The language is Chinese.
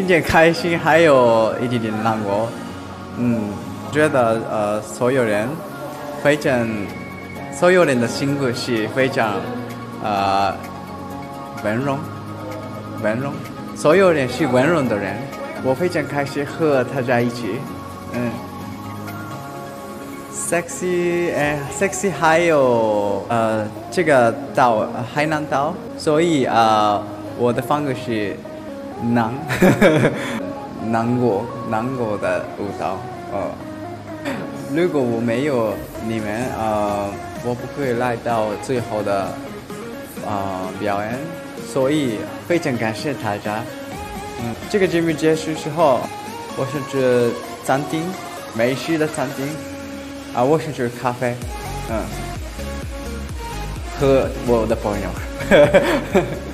点开心，还有一点点难过。觉得所有人的性格是非常温柔，所有人是温柔的人，我非常开心和他在一起。sexy 还有这个岛海南岛，所以我的风格是难过的舞蹈。如果我没有你们，我不会来到最后的表演，所以非常感谢大家。这个节目结束之后，我想去餐厅，美食的餐厅，我想去咖啡，和我的朋友。